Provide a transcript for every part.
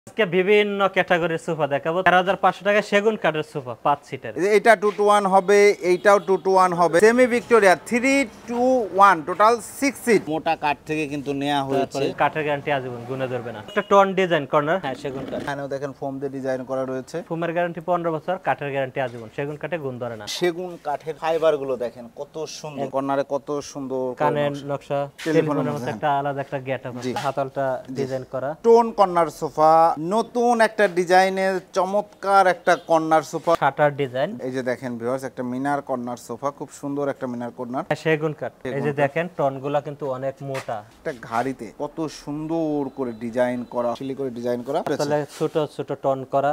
আজকে বিভিন্ন ক্যাটাগরির সোফা দেখাবো। ১৩,৫০০ টাকায় সেগুন কাঠের সোফা ৫ সিটার। এটা 2 to 1 হবে, এইটাও 2 to 1 হবে। Semi Victoria 3 to 1 total 6 seat. মোটা কাঠ থেকে কিন্তু নেওয়া হয়েছে। কাঠের গ্যারান্টি আজীবন, গুণে ধরবে না। একটা টন ডিজাইন কর্নার, হ্যাঁ সেগুন কাঠ। এখানেও দেখেন ফোম দিয়ে ডিজাইন করা রয়েছে। ফোমের গ্যারান্টি ১৫ বছর, কাঠের গ্যারান্টি আজীবন। সেগুন কাঠে গুণ ধরে না। সেগুন কাঠের ফাইবার গুলো দেখেন কত সুন্দর, কর্নারে কত সুন্দর কানের নকশা, টেলিফোনের মতো একটা আলাদা একটা গেটআপ আছে। হাতলটা ডিজাইন করা। টোন কর্নার সোফা, নতুন একটা ডিজাইনের চমৎকার একটা কর্নার সোফা। Shutter design. এই যে দেখেন ভিউয়ার্স, একটা মিনার কর্নার সোফা, খুব সুন্দর একটা মিনার কর্নার। সেগুন কাঠ। এই যে দেখেন টনগুলা কিন্তু অনেক মোটা। একটা ঘাড়িতে কত সুন্দর করে ডিজাইন করা, শিলি করে ডিজাইন করা। তাহলে ছোট ছোট টন করা।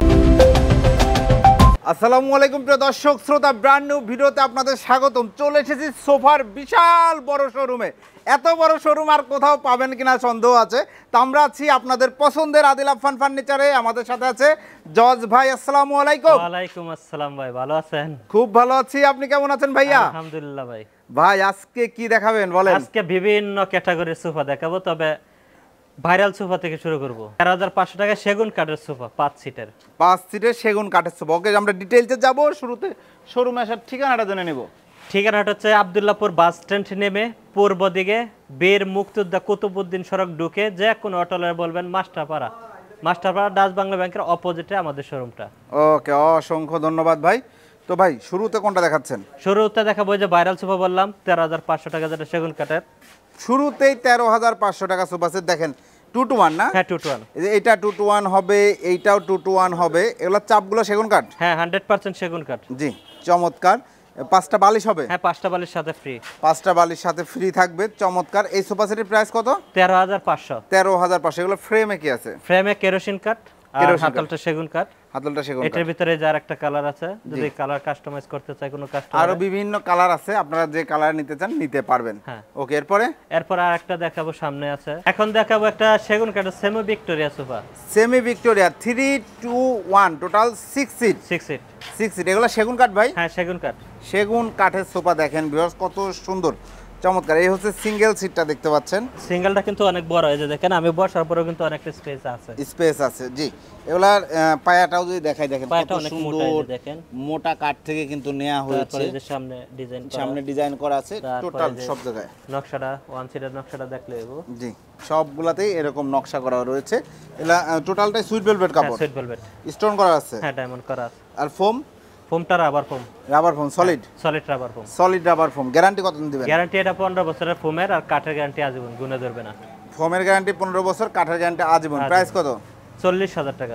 আসসালামু আলাইকুম প্রিয় দর্শক শ্রোতা, ব্র্যান্ড নিউ ভিডিওতে আপনাদের স্বাগতম। চলে এসেছি সোফার বিশাল বড় শোরুমে। এত বড় শোরুম আর কোথাও পাবেন কিনা সন্দেহ আছে। তো আমরা আছি আপনাদের পছন্দের আদিল আফফান ফার্নিচারে। আমাদের সাথে আছে জজ ভাই। আসসালামু আলাইকুম। ওয়ালাইকুম আসসালাম ভাই, ভালো আছেন? খুব ভালো আছি, আপনি কেমন আছেন ভাইয়া? আলহামদুলিল্লাহ ভাই। ভাই আজকে কি দেখাবেন বলেন? আজকে বিভিন্ন ক্যাটাগরির সোফা দেখাবো, তবে ভাইরাল সোফা থেকে শুরু করব। ১৩,৫০০ টাকায় সেগুন কাঠের সোফা ৫ সিটার। 5 সিটের সেগুন কাঠের সোফা। ওকে, আমরা ডিটেইলসে যাব। শুরুতে শোরুমে আসার ঠিকানাটা জেনে নেব। ঠিকানাটা হচ্ছে আব্দুল্লাহপুর বাস স্ট্যান্ড নেমে পূর্ব দিকে বীর মুক্তিযোদ্ধা কুতুবউদ্দিন সড়ক ঢুকে যে কোনো অটোলার বলবেন মাস্টারপাড়া ডাচ বাংলা ব্যাংকের অপোজিটে আমাদের শোরুমটা। ওকে, অসংখ্য ধন্যবাদ ভাই। তো ভাই শুরুতে কোনটা দেখাচ্ছেন? শুরুতে দেখাবো যে ভাইরাল সোফা বললাম ১৩,৫০০ টাকা, যেটা সেগুন কাঠের। শুরুতেই 13,500 টাকা সোফা সেট দেখেন। 2 to 1 না? হ্যাঁ 2 to 1। এটা 2 to 1 হবে, এইটাও 2 to 1 হবে। এগুলো চাপগুলো সেগুন কাঠ? হ্যাঁ 100% সেগুন কাঠ। জি, চমৎকার। 5টা বালিশ হবে? হ্যাঁ 5টা বালির সাথে ফ্রি। 5টা বালিশ সাথে ফ্রি থাকবে, চমৎকার। এই সোফা সেটের প্রাইস কত? ১৩,৫০০। 13,500। এগুলো ফ্রেমে কি আছে? ফ্রেমে কেরোসিন কাঠ আর হাতলটা সেগুন কাঠ। হাতলটা সেগুন কাঠ। এটার ভিতরে যার একটা কালার আছে, যদি কালার কাস্টমাইজ করতে চায় কোনো কাস্টমার। আরো বিভিন্ন কালার আছে, আপনারা যে কালার নিতে চান নিতে পারবেন। হ্যাঁ। ওকে, এরপর আরেকটা দেখাবো, সামনে আছে। এখন দেখাবো একটা সেগুন কাঠের semi Victoria sofa. Semi Victoria 3 to 1 total 6 seat. 6 seat. 6 seat. এগুলো সেগুন কাঠ ভাই? হ্যাঁ সেগুন কাঠ। সেগুন কাঠের সোফা দেখেন ভিউয়ার্স, কত সুন্দর, চমৎকার। এই হচ্ছে সিঙ্গেল সিটটা দেখতে পাচ্ছেন। সিঙ্গেলটা কিন্তু অনেক বড়, এই যে দেখেন আমি বসার পরেও কিন্তু অনেকটা স্পেস আছে। স্পেস আছে, জি। এগুলার পায়াটাও যদি দেখাই দেখেন পায়াটা কত অনেক মোটা, এই সুন্দর, যে দেখেন মোটা কাঠ থেকে কিন্তু নেওয়া হয়েছে। তারপরে এই যে সামনে ডিজাইন করা, সামনে ডিজাইন করা আছে তারপরে টোটাল যে সব জায়গায়। নকশাটা ওয়ান সিটার নকশাটা দেখলে এবো। জি, সবগুলাতেই এরকম নকশা করা রয়েছে। এলা টোটালটাই সুইট ভেলভেট কাপড়। Sweet velvet. স্টোন করা আছে। হ্যাঁ ডায়মন্ড করা আছে। আর ফোম? ফোমটা rubber foam. Rubber foam solid? Solid rubber foam. Solid rubber foam. Guarantee কতদিন দিবেন? গ্যারান্টি এটা 15 বছরের ফোমের, আর কাঠের গ্যারান্টি আজীবন, গুণে ধরবে না। ফোমের গ্যারান্টি 15 বছর, কাঠের গ্যারান্টি আজীবন। প্রাইস কত? 40,000 টাকা।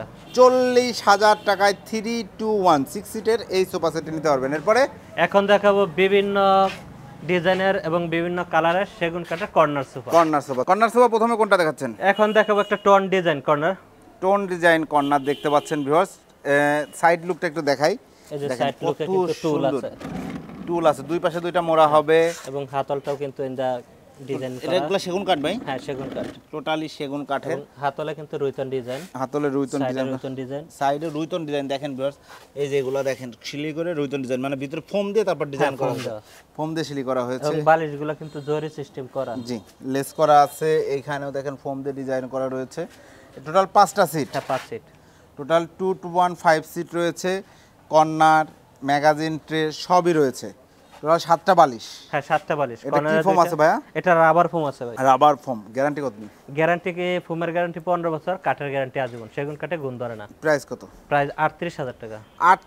40,000 টাকায় 3 to 1 6 সিটের এই সোফা সেট নিতে পারবেন। এরপরে এখন দেখাবো বিভিন্ন ডিজাইনের এবং বিভিন্ন কালারের সেগুন কাঠের corner sofa. Corner sofa. Corner sofa প্রথমে কোনটা দেখাচ্ছেন? এখন দেখাবো একটা tone design corner. Tone design corner দেখতে পাচ্ছেন ভিউয়ার্স। সাইড লুকটা একটু দেখাই। এই যে দেখেন সাইড লুকে কত কিন্তু টুল সুন্দর। আছে। টুল আছে, দুই পাশে দুইটা মোড়া হবে। এবং হাতলটাও কিন্তু ইনদা ডিজাইন করা। এগুলো সেগুন কাঠ ভাই? হ্যাঁ সেগুন কাঠ। টোটালি সেগুন কাঠের। হাতলে কিন্তু রুইতন ডিজাইন। হাতলে রুইতন ডিজাইন। রুইতন ডিজাইন। সাইডে রুইতন ডিজাইন দেখেন ভিউয়ার্স। এই যে এগুলো দেখেন শিলি করে রুইতন ডিজাইন, মানে ভিতরে ফোম দিয়ে তারপর ডিজাইন করা হয়েছে। ফোম দিয়ে শিলি করা হয়েছে। এবং বালিশগুলো কিন্তু জরি সিস্টেম করা। জি, লেস করা আছে। এইখানেও দেখেন ফোম দিয়ে ডিজাইন করা রয়েছে। টোটাল 5টা সিট। হ্যাঁ 5 সিট। টোটাল 2 to 1 5 সিট রয়েছে। কর্নার, ম্যাগাজিন ট্রে সবই রয়েছে। টোটাল 7টা বালিশ। হ্যাঁ 7টা বালিশ। এটা কি ফোম আছে ভাইয়া? এটা রাবার ফোম আছে ভাই। Rubber foam. গ্যারান্টি কত দিন? গ্যারান্টি কি ফোমের গ্যারান্টি 15 বছর, কাঠের গ্যারান্টি আজীবন। সেগুন কাঠে গুণ ধরে না। প্রাইস কত? প্রাইস 38,000 টাকা।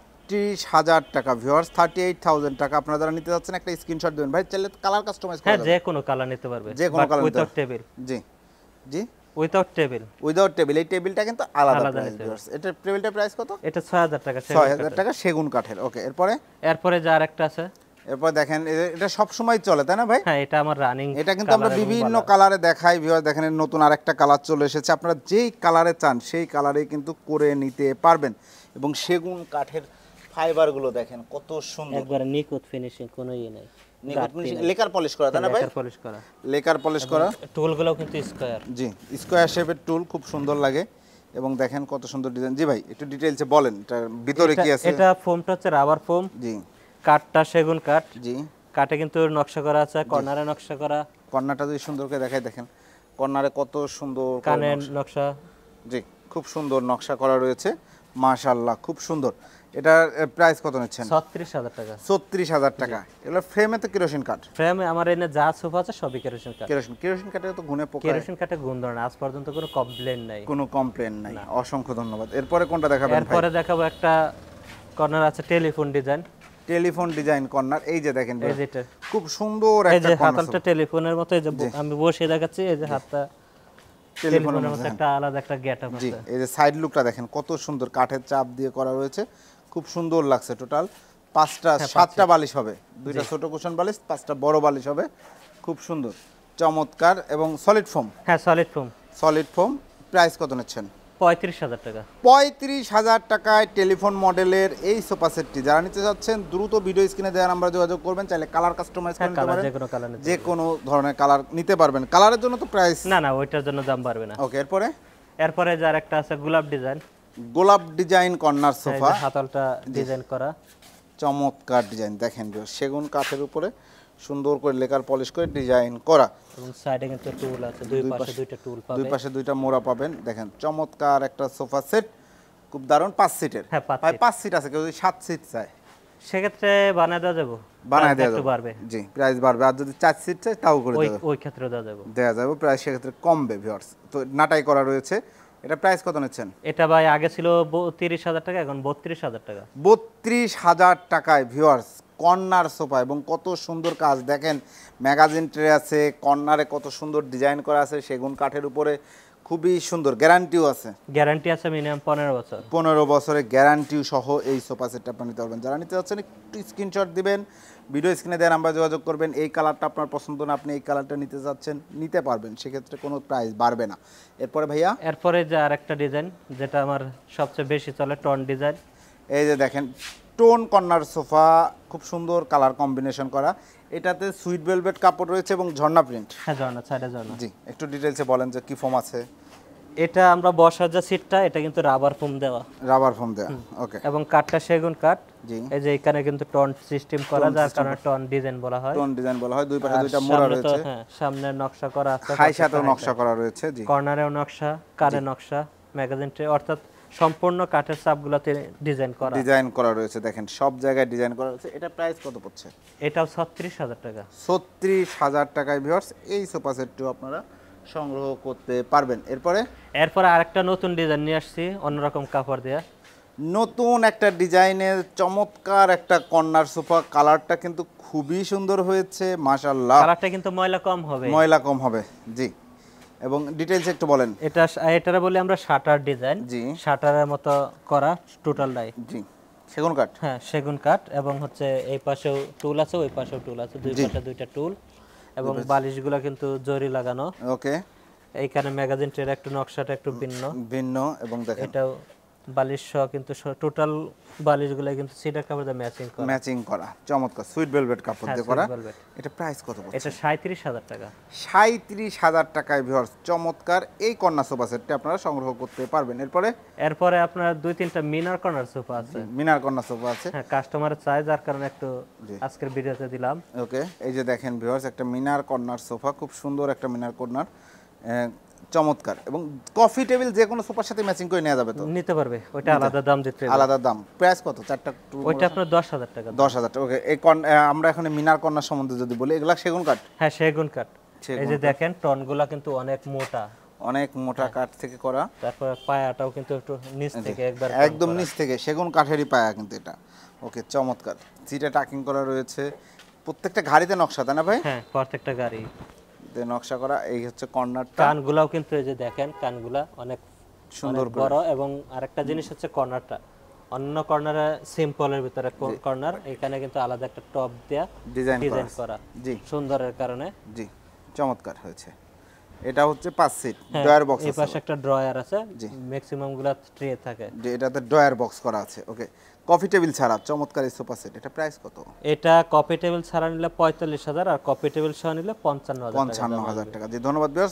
38,000 টাকা ভিউয়ার্স। 38,000 টাকা। আপনারা যারা নিতে যাচ্ছেন একটা স্ক্রিনশট দিবেন ভাই, চাইলে কালার কাস্টমাইজ করা হ্যাঁ যাবে। যে কোনো কালার নিতে পারবে, যে কোনো কালার উইদাউট টেবিল। জি জি, উইদাউট টেবিল। Without table. এই টেবিলটা কিন্তু আলাদা আলাদা প্রাইস নিতে ভিউয়ার্স। এটা টেবিলটার প্রাইস কত? এটা 6,000 টাকা। 6,000 টাকা সেগুন কাঠের। ওকে, এরপরে যে আরেকটা আছে। এরপর দেখেন এটা সব সময় চলে তাই না ভাই? হ্যাঁ এটা আমার রানিং। এটা কিন্তু আমরা বিভিন্ন কালারে দেখাই ভিউয়ার। দেখেন এর নতুন আরেকটা কালার চলে এসেছে। আপনারা যেই কালারে চান সেই কালারেই কিন্তু করে নিতে পারবেন। এবং সেগুন কাঠের ফাইবারগুলো দেখেন কত সুন্দর, একবারে নিখুঁত ফিনিশিং, কোনো ইয়ে নাই। নিখুঁত ফিনিশিং। লেকার পলিশ করা তাই না ভাই? লেকার পলিশ করা। লেকার পলিশ করা। টুলগুলোও কিন্তু স্কয়ার। জি, স্কয়ার শেপের টুল, খুব সুন্দর লাগে। এবং দেখেন কত সুন্দর ডিজাইন। জি ভাই একটু ডিটেইলসে বলেন এটার ভিতরে কি আছে? এটা ফোমটা হচ্ছে রাবার ফোম। জি। কাঠটা সেগুন কাঠ। জি। কাঠে কিন্তু নকশা করা আছে, কর্নারে নকশা করা। কর্নারটা যদি সুন্দর করে দেখাই দেখেন, কর্নারে কত সুন্দর কানের নকশা। জি, খুব খুব সুন্দর নকশা করা রয়েছে, মাশাআল্লাহ খুব সুন্দর। এটার প্রাইস কত নিচ্ছেন? 36,000 টাকা। 36,000 টাকা। এগুলো ফ্রেমে তো কেরোসিন কাঠ। ফ্রেমে আমার এনে যা সোফা আছে সবই কেরোসিন কাঠ। কেরোসিন কাঠে তো গুণে পোকা, কেরোসিন কাঠে গুণ ধরে না, আজ পর্যন্ত কোনো কমপ্লেইন নাই। কোনো কমপ্লেন নাই। অসংখ্য ধন্যবাদ। এরপরে কোনটা দেখাবেন ভাই? এরপরে দেখাবো একটা কর্নার আছে telephone design. Telephone design corner, এই যে দেখেন এই যেটা খুব সুন্দর এই একটা যে কর্নার। হাতলটা টেলিফোনের মতো, এই যে আমি বসে দেখাচ্ছি, এই যে হাতটা টেলিফোনের মতো একটা আলাদা একটা গেটআপ জি, আছে। এই যে সাইড লুকটা দেখেন কত সুন্দর, কাঠের চাপ দিয়ে করা রয়েছে, খুব সুন্দর লাগছে। টোটাল 7টা বালিশ হবে, 2টা ছোট কুশন বালিশ, 5টা বড় বালিশ হবে, খুব সুন্দর চমৎকার এবং সলিড ফোম। হ্যাঁ solid foam. Solid foam. Price কত নিচ্ছেন? 35,000 টাকা। 35,000 টাকায় টেলিফোন মডেলের এই সোফা সেটটি যারা নিতে চাচ্ছেন দ্রুত ভিডিও স্ক্রিনে দেওয়া নাম্বারে যোগাযোগ করবেন। চাইলে কালার কাস্টমাইজ করে নিতে পারেন, যে কোনো কালার নিতে যে কোনো ধরনের কালার নিতে পারবেন। কালারের জন্য তো প্রাইস না ওইটার জন্য দাম বাড়বে না। ওকে। এরপরে যার একটা আছে গোলাপ ডিজাইন। গোলাপ ডিজাইন কর্নার সোফা, হাতলটা ডিজাইন করা, চমৎকার ডিজাইন দেখেন, সেগুন কাঠের উপরে সুন্দর করে লেকার পলিশ করে ডিজাইন করা, এবং সাইডে কিন্তু টুল আছে, দুই পাশে দুইটা টুল পাবেন, দুই পাশে দুইটা মোড়া পাবেন। দেখেন চমৎকার একটা সোফা সেট, খুব দারুণ। 5 সিটের। হ্যাঁ 5 সিট আছে, কেউ যদি 7 সিট চায় সেক্ষেত্রে বানায় দেওয়া যাবে, বানায় দেওয়া একটু যাবে। বাড়বে। জি, প্রাইস বাড়বে। আর যদি 4 সিট চায় তাও করে দেওয়া ওই ক্ষেত্রে দেওয়া যাবে, প্রাইস সেক্ষেত্রে কমবে ভিউয়ার্স। তো নাটাই করা রয়েছে। এটা প্রাইস কত নিচ্ছেন? এটা ভাই আগে ছিল 30,000 টাকা, এখন 32,000 টাকা। 32,000 টাকায় ভিউয়ার্স কর্নার সোফা, এবং কত সুন্দর কাজ দেখেন, ম্যাগাজিন ট্রে আছে, কর্নারে কত সুন্দর ডিজাইন করা আছে সেগুন কাঠের উপরে, খুবই সুন্দর। গ্যারান্টিও আছে, গ্যারান্টি আছে মিনিমাম 15 বছর। 15 বছরের গ্যারান্টিও সহ এই সোফা সেটটা আপনি নিতে পারবেন। যারা নিতে চাচ্ছেন একটু স্ক্রিনশট দিবেন, ভিডিও স্ক্রিনে দেওয়া নাম্বারে যোগাযোগ করবেন। এই কালারটা আপনার পছন্দ না, আপনি এই কালারটা নিতে চাচ্ছেন নিতে পারবেন, সেক্ষেত্রে কোনো প্রাইস বাড়বে না। এরপরে ভাইয়া এরপরে যে আরেকটা ডিজাইন যেটা আমার সবচেয়ে বেশি চলে, টন ডিজাইন। এই যে দেখেন টোন কর্নার সোফা, খুব সুন্দর কালার কম্বিনেশন করা। এটাতে সুইট ভেলভেট কাপড় রয়েছে এবং ঝর্ণা প্রিন্ট। হ্যাঁ ঝর্ণা, সাইডে ঝর্ণা। জি, একটু ডিটেইলসে বলেন যে কি ফোম আছে। এটা আমরা বসার যে সিটটা, এটা কিন্তু রাবার ফোম দেওয়া, রাবার ফোম দেওয়া। ওকে। এবং কাঠটা সেগুন কাঠ। জি, এই যে এখানে কিন্তু টন সিস্টেম করা, যার কারণে টন ডিজাইন বলা হয়। টোন ডিজাইন বলা হয়। দুই পাশে দুইটা মোড়া রয়েছে। হ্যাঁ, সামনে নকশা করা আছে, হাই সাথেও নকশা করা রয়েছে। জি, কর্নারেও নকশা, কারে নকশা, ম্যাগাজিন ট্রে, অর্থাৎ সম্পূর্ণ কাঠের চাপগুলোতে ডিজাইন করা রয়েছে। দেখেন সব জায়গায় ডিজাইন করা রয়েছে। এটা প্রাইস কত পড়ছে? এটাও 36,000 টাকা। 36,000 টাকায় ভিউয়ার্স এই সোফা সেটটিও আপনারা সংগ্রহ করতে পারবেন। এরপরে আরেকটা নতুন ডিজাইন নিয়ে আসছি, অন্যরকম কাপড় দেয়া, নতুন একটা ডিজাইনের চমৎকার একটা কর্নার সোফা। কালারটা কিন্তু খুবই সুন্দর হয়েছে, মাশাআল্লাহ। কালারটা কিন্তু ময়লা কম হবে। জি, এবং ডিটেইলস একটু বলেন। এটারে বলি আমরা শাটার ডিজাইন। জি, শাটারের মতো করা টোটালটাই। জি, সেগুন কাঠ। হ্যাঁ সেগুন কাঠ, এবং হচ্ছে এই পাশেও টুল আছে, ওই পাশেও টুল আছে, দুই পাশে দুইটা টুল, এবং বালিশগুলো কিন্তু জরি লাগানো। ওকে। এইখানে ম্যাগাজিন ট্রের একটু নকশাটা একটু ভিন্ন, এবং দেখেন এটাও বালিশ সহ কিন্তু টোটাল বালিশগুলো কিন্তু সিডার কাপড় দিয়ে ম্যাচিং করা চমৎকার সুইট ভেলভেট কাপড় দিয়ে করা। এটা প্রাইস কত পড়ছে? এটা 37,000 টাকা। 37,000 টাকায় ভিউয়ার্স চমৎকার এই কর্নার সোফা সেটটি আপনারা সংগ্রহ করতে পারবেন। এরপরে আপনার 2-3টা মিনার কর্নার সোফা আছে। মিনার কর্নার সোফা আছে, হ্যাঁ কাস্টমারের চাই, যার কারণে একটু আজকের ভিডিওতে দিলাম। ওকে। এই যে দেখেন ভিউয়ার্স একটা মিনার কর্নার সোফা, খুব সুন্দর একটা মিনার কর্নার, চমৎকার, এবং কফি টেবিল যে কোনো সোফার সাথে ম্যাচিং করে নেওয়া যাবে, তো নিতে পারবে। ওটা আলাদা দাম দিতে হবে, আলাদা দাম। প্রাইস কত? চারটা ওইটা আপনার 10,000 টাকা। 10,000 টাকা। ওকে। এই আমরা এখন মিনার কর্নার সম্বন্ধে যদি বলি, এগুলা সেগুন কাঠ। হ্যাঁ সেগুন কাঠ। এই যে দেখেন টনগুলা কিন্তু অনেক মোটা কাঠ থেকে করা। তারপর পায়াটাও কিন্তু একটু নিচ থেকে একদম নিচ থেকে সেগুন কাঠেরই পায়া কিন্তু এটা। ওকে, চমৎকার। সিটে টাকিং করা রয়েছে, প্রত্যেকটা গাড়িতে নকশা, তাই না ভাই? হ্যাঁ প্রত্যেকটা গাড়ি নকশা করা। এই হচ্ছে কর্নারটা। কানগুলাও কিন্তু এই যে দেখেন, কানগুলা অনেক সুন্দর বড়, এবং আরেকটা জিনিস হচ্ছে কর্নারটা। অন্য কর্নারে সিম্পলের ভিতরে কর্নার, এখানে কিন্তু আলাদা একটা টপ দেয়া ডিজাইন করা। জি, সুন্দরের কারণে। জি, চমৎকার হয়েছে। এটা হচ্ছে 5 সিট ড্রয়ার বক্স আছে, এই পাশে একটা ড্রয়ার আছে, ম্যাক্সিমাম গুলা ট্রে থাকে, যে এটাতে ড্রয়ার বক্স করা আছে। ওকে। কফি টেবিল ছাড়া চমৎকার এই সোফা সেট, এটা প্রাইস কত? এটা কফি টেবিল ছাড়া নিলে 45,000, আর কফি টেবিল সহ নিলে 55,000 টাকা। জি, ধন্যবাদ ভিউয়ার্স।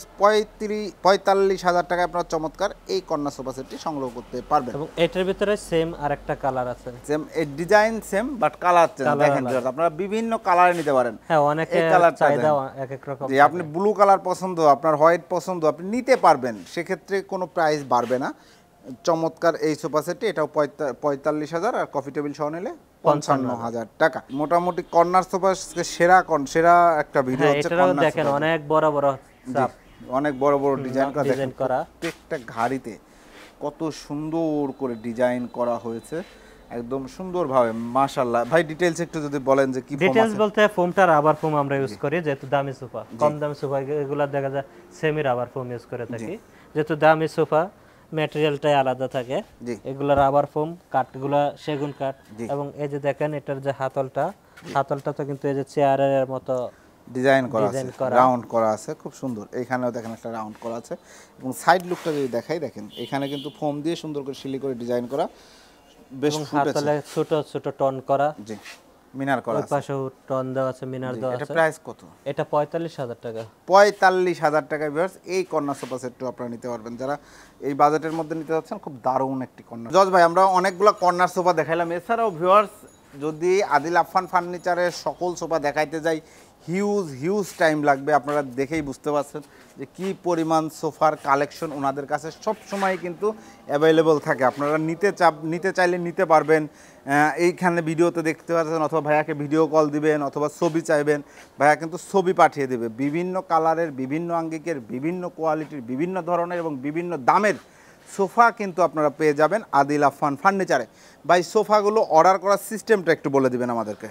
45,000 টাকায় আপনারা চমৎকার এই কর্নার সোফা সেটটি সংগ্রহ করতে পারবেন। এবং এটার ভিতরে সেম আরেকটা কালার আছে, সেম এই design same, but colour change. দেখেন ভিউয়ার্স, আপনারা বিভিন্ন কালারে নিতে পারেন। হ্যাঁ, অনেকে চাহিদা এক এক রকম। যে আপনি ব্লু কালার পছন্দ, আপনার হোয়াইট পছন্দ, আপনি নিতে পারবেন, সেক্ষেত্রে কোনো প্রাইস বাড়বে না। চমৎকার এই সোফা সেটটি, এটাও 45,000 আর কফি টেবিল সহ নিলে 55,000 টাকা। মোটামুটি কর্নার সোফা সেরা একটা ভিডিও হচ্ছে এটাও দেখেন অনেক বড় বড় চাপ, অনেক বড় বড় ডিজাইন করা, প্রত্যেকটা ঘাড়িতে কত সুন্দর করে ডিজাইন করা হয়েছে, একদম সুন্দরভাবে মাশাআল্লাহ। ভাই ডিটেইলস একটু যদি বলেন যে কি ফোম আছে। ডিটেইলস বলতে ফোমটা রাবার ফোম আমরা ইউজ করি, যেহেতু দামি সোফা, কম দামি সোফা এগুলা দেখা যায় সেমি রাবার ফোম ইউজ করে থাকি, যেহেতু দামি সোফা ম্যাটেরিয়ালটাই আলাদা থাকে। এগুলা রাবার ফোম, কাঠগুলা সেগুন কাঠ, এবং এই যে দেখেন এটার যে হাতলটা তো কিন্তু এই যে চেয়ারের মতো ডিজাইন করা আছে, রাউন্ড করা আছে, খুব সুন্দর। এইখানেও দেখেন একটা রাউন্ড করা আছে, এবং সাইড লুকটা যদি দেখাই, দেখেন এখানে কিন্তু ফোম দিয়ে সুন্দর করে সিলি করে ডিজাইন করা, বেশ হাতলে ছোট ছোট টন করা, জি মিনার করা আছে, ওই পাশেও টন দেওয়া আছে, মিনার দেওয়া আছে। এটা প্রাইস কত? এটা 45,000 টাকা। 45,000 টাকায় ভিউয়ার্স এই কর্নার সোফা সেটটা আপনারা নিতে পারবেন, যারা এই বাজেটের মধ্যে নিতে যাচ্ছেন। খুব দারুণ একটি কর্নার। জজ ভাই, আমরা অনেকগুলো কর্নার সোফা দেখাইলাম, এছাড়াও ভিউয়ার্স যদি আদিল আফফান ফার্নিচারের সকল সোফা দেখাইতে যাই হিউজ টাইম লাগবে। আপনারা দেখেই বুঝতে পারছেন যে কি পরিমাণ সোফার কালেকশন ওনাদের কাছে সব সময় কিন্তু অ্যাভেলেবল থাকে। আপনারা নিতে চাইলে নিতে পারবেন, এইখানে ভিডিওতে দেখতে পাচ্ছেন, অথবা ভাইয়াকে ভিডিও কল দিবেন, অথবা ছবি চাইবেন, ভাইয়া কিন্তু ছবি পাঠিয়ে দেবে। বিভিন্ন কালারের, বিভিন্ন আঙ্গিকের, বিভিন্ন কোয়ালিটির, বিভিন্ন ধরনের এবং বিভিন্ন দামের সোফা কিন্তু আপনারা পেয়ে যাবেন আদিল আফফান ফার্নিচারে। ভাই সোফাগুলো অর্ডার করার সিস্টেমটা একটু বলে দিবেন আমাদেরকে।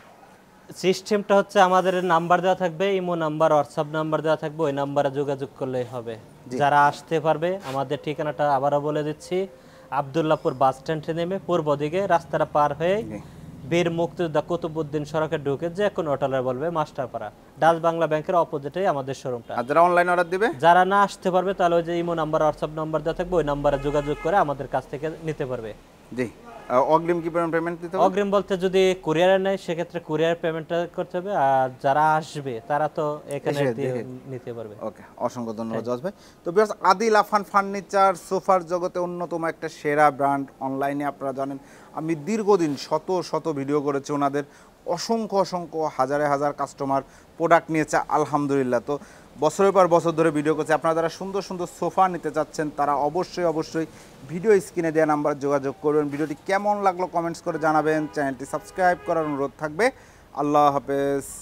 সিস্টেমটা হচ্ছে আমাদের নাম্বার দেওয়া থাকবে, ইমো নাম্বার, হোয়াটসঅ্যাপ নাম্বার দেওয়া থাকবে, ওই নাম্বারে যোগাযোগ করলেই হবে। যারা আসতে পারবে, আমাদের ঠিকানাটা আবারও বলে দিচ্ছি, আব্দুল্লাহপুর বাস স্ট্যান্ডে নেমে পূর্ব দিকে রাস্তাটা পার হয়ে বীর মুক্তিযোদ্ধা কুতুবউদ্দিন সড়কে ঢুকে যে কোনো হোটেলে বলবে মাস্টারপাড়া, ডাচ বাংলা ব্যাংকের অপোজিটেই আমাদের শোরুমটা। আর যারা অনলাইন অর্ডার দিবে, যারা না আসতে পারবে, তাহলে ওই যে ইমো নাম্বার, হোয়াটসঅ্যাপ নাম্বার দেওয়া থাকবে, ওই নাম্বারে যোগাযোগ করে আমাদের কাছ থেকে নিতে পারবে। জি। অগ্রিম কি পেমেন্ট দিতে হবে? অগ্রিম বলতে যদি কুরিয়ারে নেয় সেক্ষেত্রে কুরিয়ার পেমেন্টটা করতে হবে, আর যারা আসবে তারা তো এখানে নিতে পারবে। ওকে, অসংখ্য ধন্যবাদ জজ ভাই। তো ভিউয়ার্স, আদিল আফফান ফার্নিচার সোফার জগতে অন্যতম একটা সেরা ব্র্যান্ড। অনলাইনে আপনারা জানেন আমি দীর্ঘদিন শত ভিডিও করেছি ওনাদের, অসংখ্য হাজার কাস্টমার প্রোডাক্ট নিয়েছে আলহামদুলিল্লাহ। তো বছরের পর বছর ধরে ভিডিও করছে। আপনারা যারা সুন্দর সোফা নিতে চাচ্ছেন তারা অবশ্যই ভিডিও স্ক্রিনে দেওয়া নাম্বার যোগাযোগ করবেন। ভিডিওটি কেমন লাগলো কমেন্টস করে জানাবেন। চ্যানেলটি সাবস্ক্রাইব করার অনুরোধ থাকবে। আল্লাহ হাফেজ।